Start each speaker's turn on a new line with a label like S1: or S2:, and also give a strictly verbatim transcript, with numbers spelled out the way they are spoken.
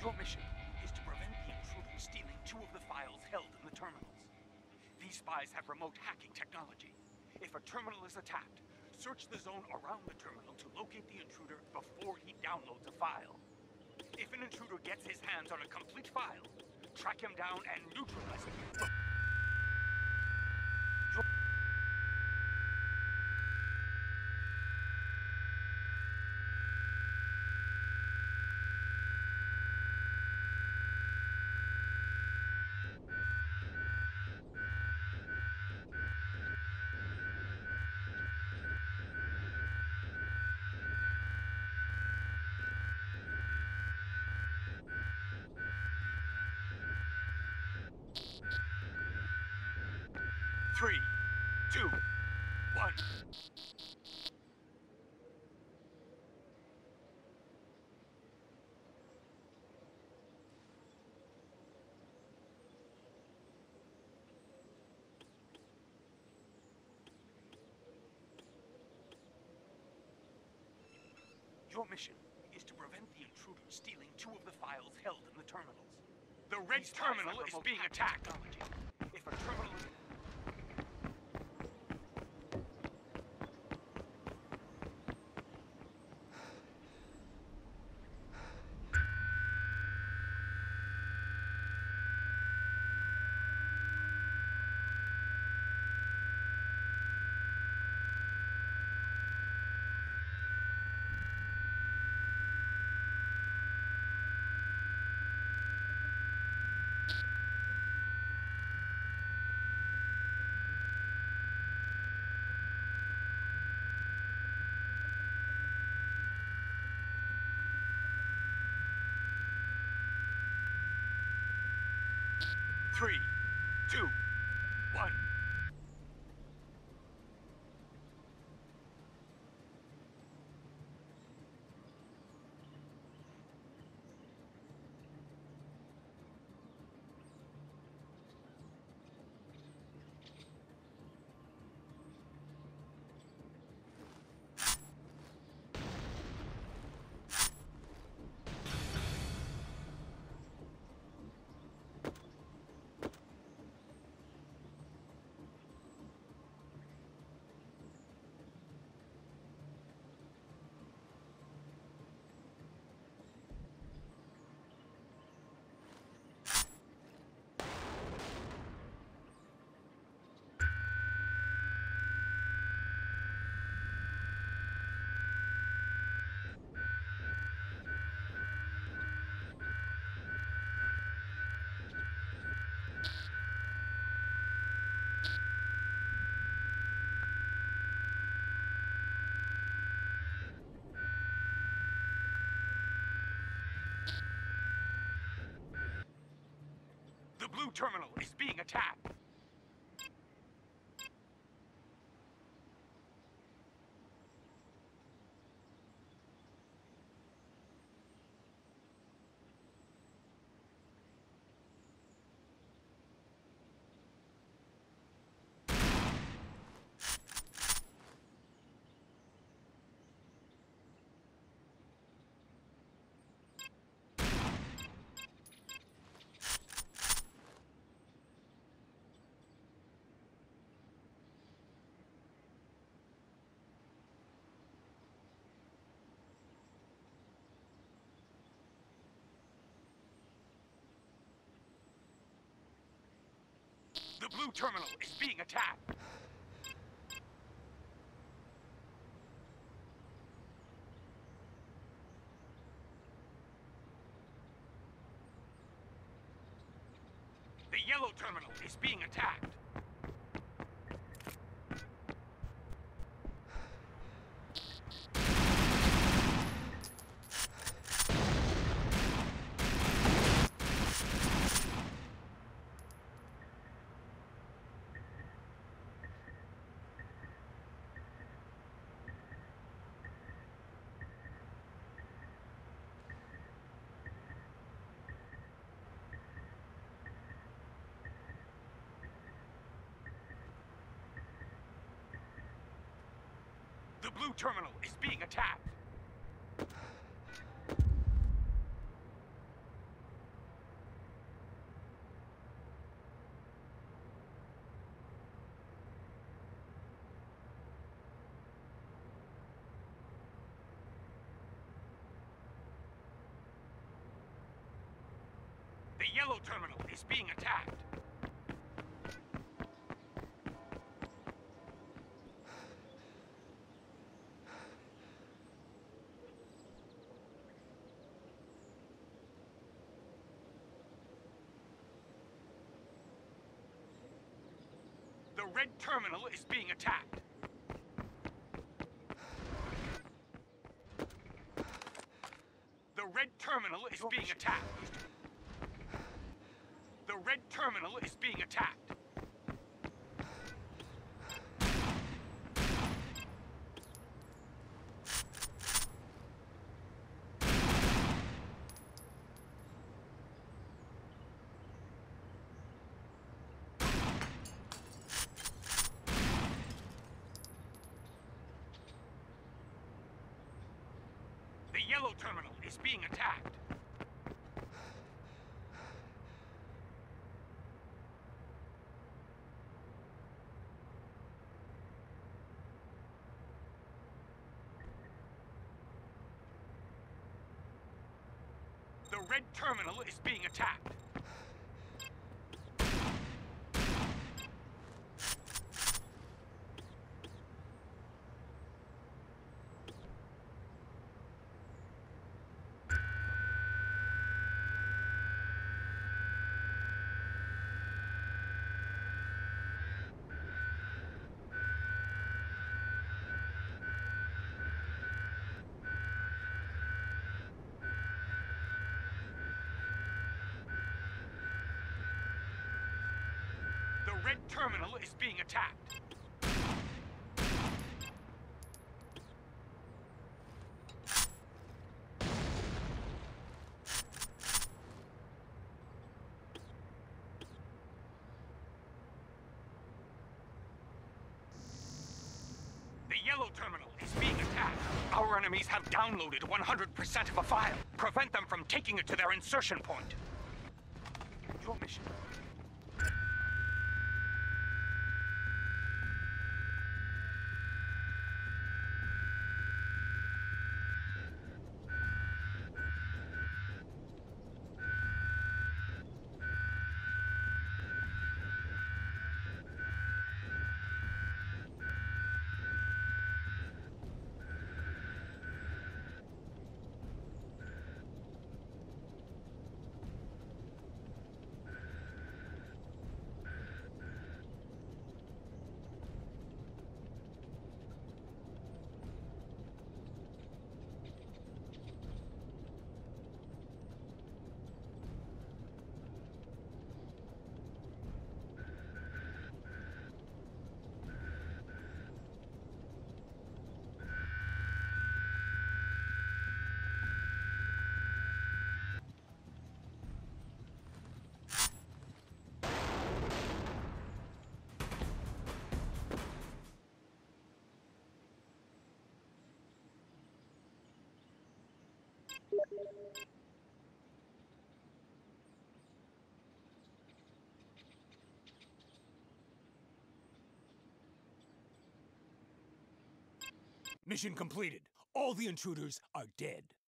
S1: Your mission is to prevent the intruder stealing two of the files held in the terminals. These spies have remote hacking technology. If a terminal is attacked, search the zone around the terminal to locate the intruder before he downloads a file. If an intruder gets his hands on a complete file, track him down and neutralize him. Three, two, one. Your mission is to prevent the intruder stealing two of the files held in the terminals. The red terminal is being attacked. If a terminal is... Three, two, one. The blue terminal is being attacked. The blue terminal is being attacked. The yellow terminal is being attacked. The blue terminal is being attacked. The yellow terminal is being attacked. The red terminal is being attacked. The red terminal is being attacked. The red terminal is being attacked. The yellow terminal is being attacked. The red terminal is being attacked. The red terminal is being attacked. The yellow terminal is being attacked. Our enemies have downloaded one hundred percent of a file. Prevent them from taking it to their insertion point. Your mission.
S2: Mission completed. All the intruders are dead.